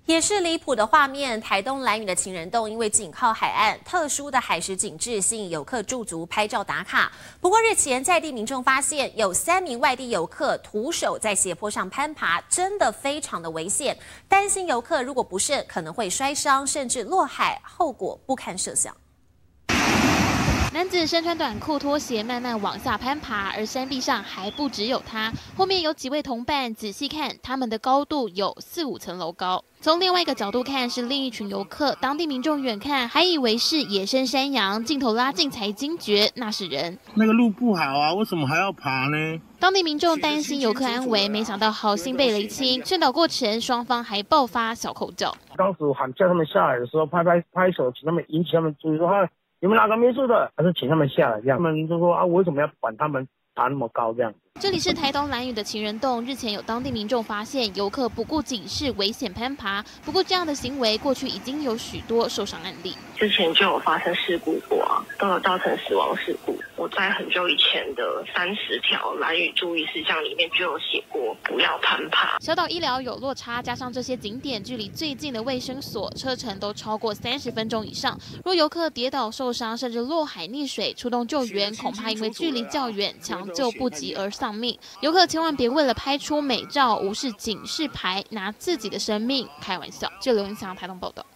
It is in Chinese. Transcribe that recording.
也是离谱的画面，台东兰屿的情人洞因为紧靠海岸，特殊的海蚀景致吸引游客驻足拍照打卡。不过日前在地民众发现有3名外地游客徒手在斜坡上攀爬，真的非常的危险，担心游客如果不慎可能会摔伤，甚至落海，后果不堪设想。 男子身穿短裤、拖鞋，慢慢往下攀爬，而山壁上还不只有他，后面有几位同伴。仔细看，他们的高度有4、5层楼高。从另外一个角度看，是另一群游客。当地民众远看还以为是野生山羊，镜头拉近才惊觉那是人。 那个路不好啊，为什么还要爬呢？ 当地民众担心游客安危，没想到好心被雷清。劝导过程，双方还爆发小口角。 当时喊叫他们下来的时候，拍手，请他们引起他们注意，说有没有哪个民宿的，还是请他们下来这样。他们就说我为什么要管他们爬那么高这样？ 这里是台东兰屿的情人洞，日前有当地民众发现游客不顾警示危险攀爬，不过这样的行为过去已经有许多受伤案例， 之前就有发生事故过啊，都有造成死亡事故。我在很久以前的30条兰屿注意事项里面就有写过不要攀爬。 小岛医疗有落差，加上这些景点距离最近的卫生所，车程都超过30分钟以上。若游客跌倒受伤，甚至落海溺水，出动救援，恐怕因为距离较远，抢救不及而丧命。游客千万别为了拍出美照，无视警示牌，拿自己的生命开玩笑。这刘文祥台东报道。